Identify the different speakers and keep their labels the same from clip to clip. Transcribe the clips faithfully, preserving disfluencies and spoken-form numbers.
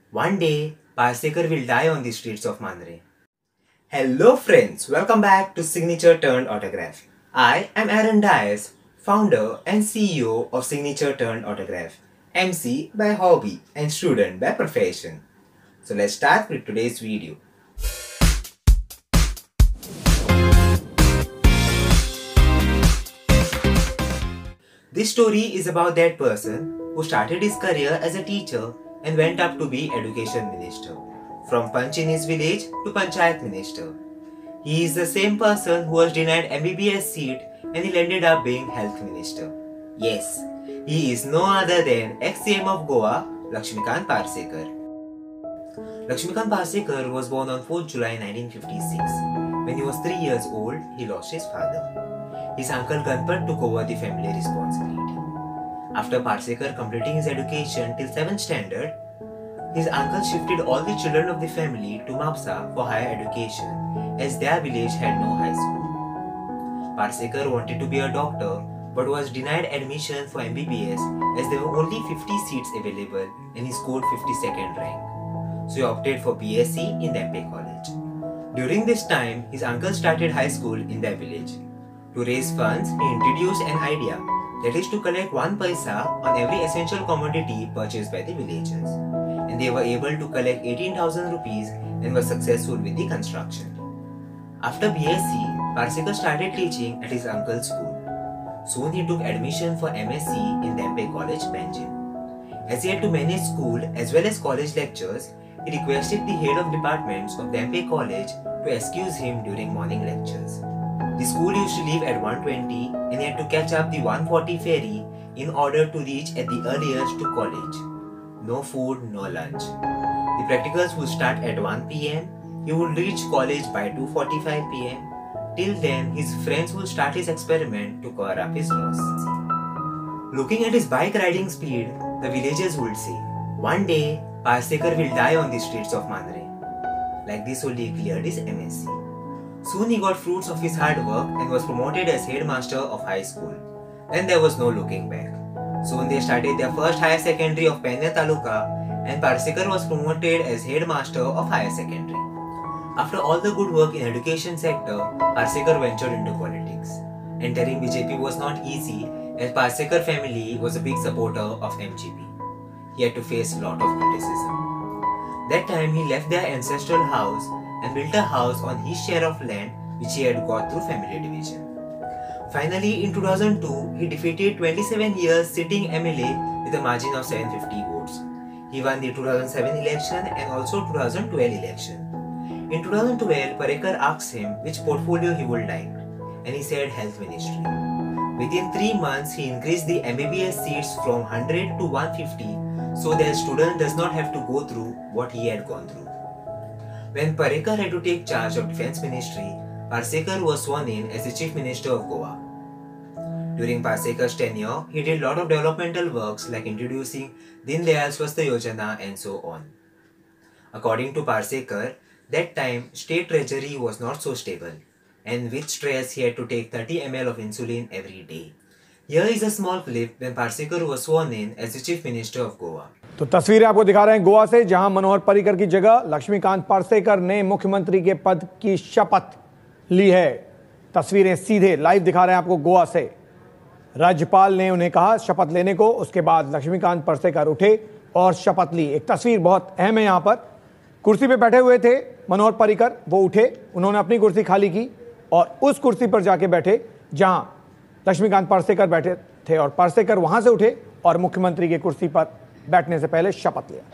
Speaker 1: One day, Parsekar will die on the streets of Mandre. Hello friends, welcome back to Signature Turned Autograph. I am Aaron Dias, founder and C E O of Signature Turned Autograph, M C by hobby and student by profession. So let's start with today's video. This story is about that person who started his career as a teacher and went up to be education minister, from Panch in his village to Panchayat minister. He is the same person who was denied M B B S seat and he ended up being health minister. Yes, he is no other than ex-C M of Goa, Lakshmikant Parsekar. Lakshmikant Parsekar was born on fourth July nineteen fifty-six. When he was three years old, he lost his father. His uncle Ganpat took over the family responsibility. After Parsekar completing his education till seventh standard, his uncle shifted all the children of the family to Mapsa for higher education, as their village had no high school. Parsekar wanted to be a doctor but was denied admission for M B B S as there were only fifty seats available and he scored fifty-second rank. So he opted for B S c in Dempe College. During this time, his uncle started high school in their village. To raise funds, he introduced an idea, that is to collect one paisa on every essential commodity purchased by the villagers. And they were able to collect eighteen thousand rupees and were successful with the construction. After B S c, Parsekar started teaching at his uncle's school. Soon he took admission for M S c in Dempe College, Panjim. As he had to manage school as well as college lectures, he requested the head of departments of Dempe College to excuse him during morning lectures. The school used to leave at one twenty and he had to catch up the one forty ferry in order to reach at the earliest to college. No food, no lunch. The practicals would start at one p m He would reach college by two forty-five p m Till then, his friends would start his experiment to cover up his loss. Looking at his bike riding speed, the villagers would say, "One day, Parsekar will die on the streets of Mandre." Like this only he cleared his M S c. Soon he got fruits of his hard work and was promoted as headmaster of high school. Then there was no looking back. Soon they started their first higher secondary of Penya Taluka and Parsekar was promoted as headmaster of higher secondary. After all the good work in education sector, Parsekar ventured into politics. Entering B J P was not easy as Parsekar family was a big supporter of M G P. He had to face a lot of criticism. That time he left their ancestral house and built a house on his share of land which he had got through family division. Finally, in two thousand two, he defeated twenty-seven years sitting M L A with a margin of seven hundred fifty votes. He won the two thousand seven election and also two thousand twelve election. In two thousand twelve, Parsekar asked him which portfolio he would like, and he said health ministry. Within three months, he increased the M B B S seats from one hundred to one hundred fifty so that student does not have to go through what he had gone through. When Parsekar had to take charge of Defence Ministry, Parsekar was sworn in as the Chief Minister of Goa. During Parsekar's tenure, he did a lot of developmental works like introducing Din Dayal Swasthya Yojana and so on. According to Parsekar, that time state treasury was not so stable, and with stress he had to take thirty milliliters of insulin every day. Here is a small clip when Parsekar was sworn in as the Chief Minister of Goa.
Speaker 2: तो तस्वीरें आपको दिखा रहे हैं गोवा से, जहां मनोहर पर्रिकर की जगह लक्ष्मीकांत पार्सेकर ने मुख्यमंत्री के पद की शपथ ली है। तस्वीरें सीधे लाइव दिखा रहे हैं आपको गोवा से। राज्यपाल ने उन्हें कहा शपथ लेने को, उसके बाद लक्ष्मीकांत पार्सेकर उठे और शपथ ली। एक तस्वीर बहुत अहम है, यहाँ पर कुर्सी पे बैठे हुए थे मनोहर पर्रिकर, वो उठे, उन्होंने अपनी कुर्सी खाली की और उस कुर्सी पर जाके बैठे जहां लक्ष्मीकांत पार्सेकर बैठे थे, और पार्सेकर वहां से उठे और मुख्यमंत्री की कुर्सी पर बैठने से पहले शपथ लिया।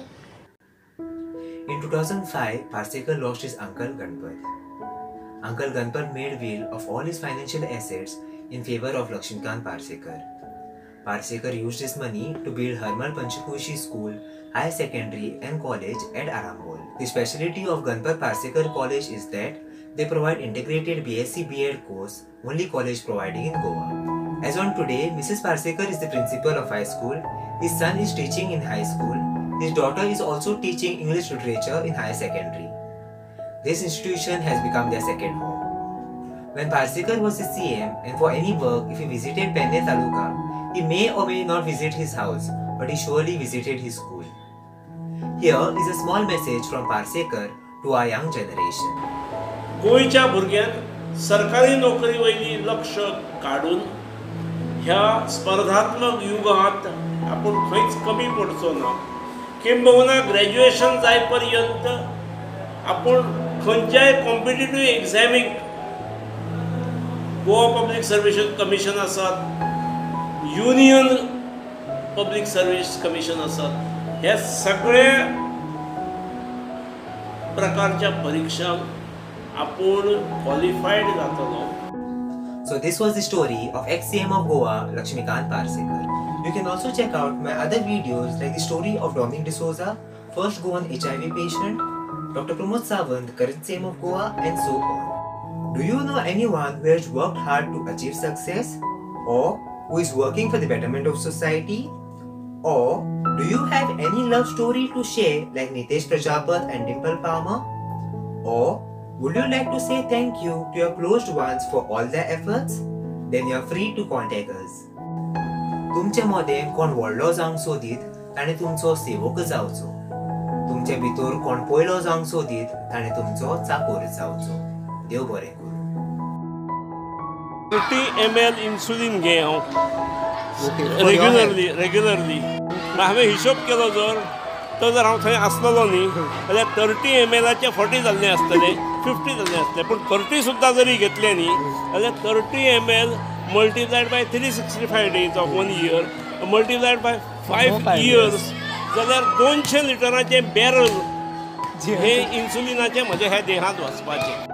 Speaker 1: In two thousand five, Parsekar lost his uncle Ganpat. Uncle Ganpat made will of all his financial assets in favor of Lakshmikant Parsekar. Parsekar used his money to build Harmal Panchkoshi School, Higher Secondary and College at Arambol. The speciality of Ganpat Parsekar College is that they provide integrated B S c B Ed course, only college providing in Goa. As on today, Missus Parsekar is the principal of high school, his son is teaching in high school, his daughter is also teaching English literature in higher secondary. This institution has become their second home. When Parsekar was the C M and for any work, if he visited Penne Taluka, he may or may not visit his house, but he surely visited his school. Here is a small message from Parsekar to our young generation.
Speaker 3: गोयच्या भुरग्यांक सरकारी नोकरी वयली लक्ष काडून ह्या स्पर्धात्मक युगात आपण खंयच कमी पडचो ना. किंबहुना ग्रॅज्युएशन जाय पर्यंत आपण खंयच्याय कॉम्पिटिटिव्ह एग्जामीक गोवा पब्लीक सर्व्हिस कमिशन आसात, युनियन पब्लीक सर्व्हिस कमिशन आसात, हे सगळे प्रकारच्या परीक्षांक आपण क्वालिफाईड जातलो.
Speaker 1: So this was the story of ex-C M of Goa, Lakshmikant Parsekar. You can also check out my other videos like the story of Dominic D'Souza, first Goan H I V patient, Doctor Pramod Sawant, current C M of Goa, and so on. Do you know anyone who has worked hard to achieve success, or who is working for the betterment of society? Or do you have any love story to share like Nitesh Prajapat and Dimple Palmer? Or would you like to say thank you to your closed ones for all their efforts? Then you are free to contact us. तुमचे मदे कोण व्हडलो जावंक सोदीत ताणे तुमचो सेवक जावचो. तुमचे भितर कोण पयलो जावंक सोदीत ताणे तुमचो चाकोर जावचो. देव बरें करूं.
Speaker 3: थर्टी एम एल इन्सुलीन घे हांव रेग्युलरली रेग्युलरली हांवें हिशोब केलो जर तो जर हांव थंय आसलेलो न्ही जाल्यार थर्टी एम एलाचे फोर्टी जाल्ले आसतले, फिफ्टी जाल्ले आसतले. पूण थर्टी सुद्दां जरी घेतले न्ही जाल्यार thirty M L multiplied by three sixty five days of one year multiplied by five years जाल्यार दोनशे लिटराचे बॅरल हे इन्सुलिनाचे म्हज्या ह्या देहांत वचपाचे.